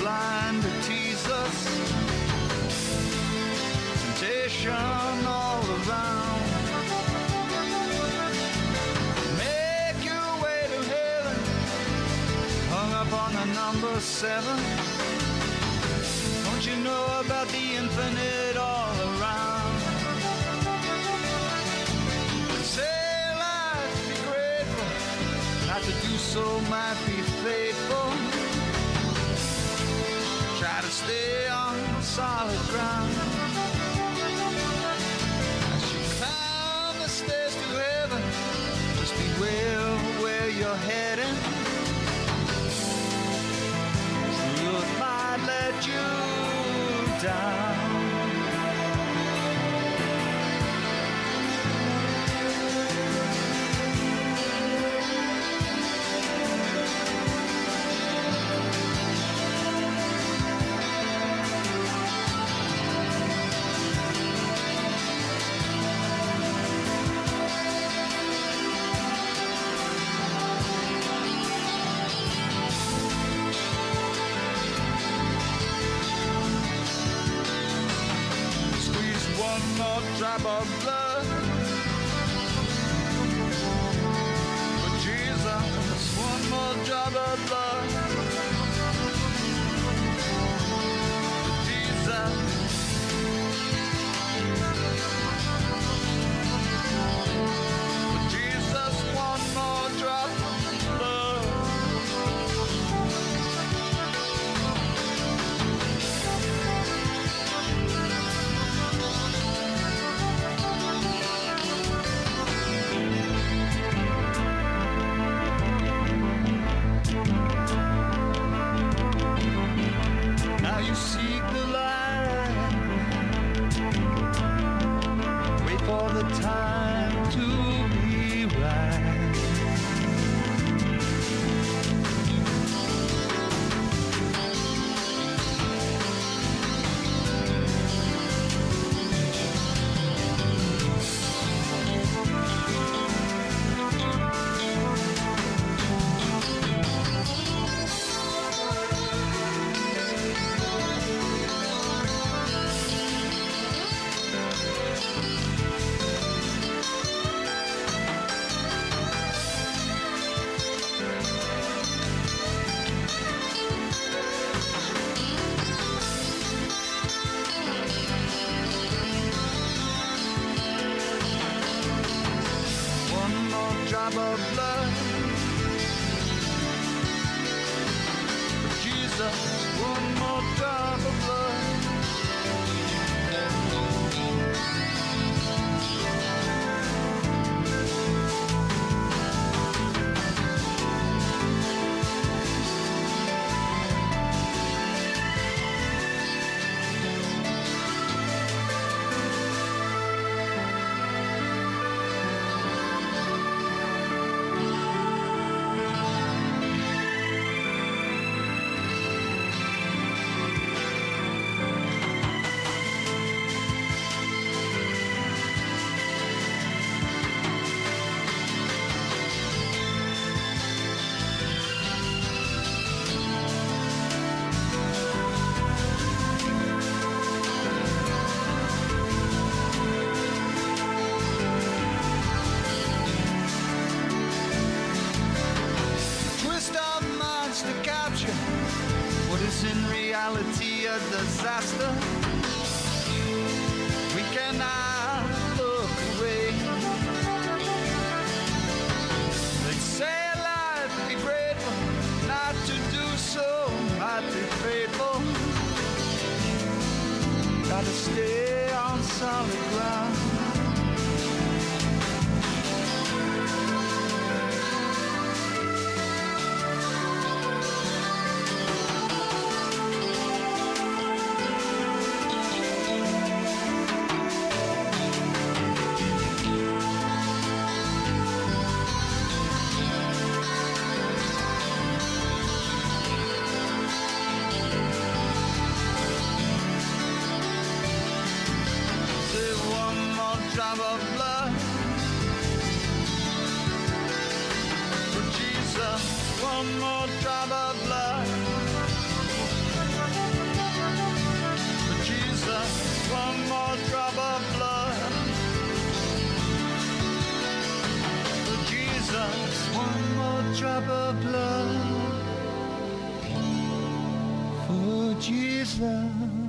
line to tease us. Temptation all around. Make your way to heaven, hung up on the number 7. Don't you know about the infinite all around? Say life, be grateful. Not to do so might be faithful. Try to stay on solid ground. As you climb the stairs to heaven, just beware where you're heading. Truth might let you down. Drop of blood for Jesus, one more drop of blood for Jesus. For Jesus, one more drop of blood. You seek the light, wait for the time to be right. Drop of blood for Jesus, one more drop of blood. What is in reality a disaster? We cannot look away. They say life, be grateful, not to do so, not be faithful. Gotta stay on solid ground. Drop of blood for Jesus, one more drop of blood. one more drop of blood. For Jesus, one more drop of blood. For Jesus.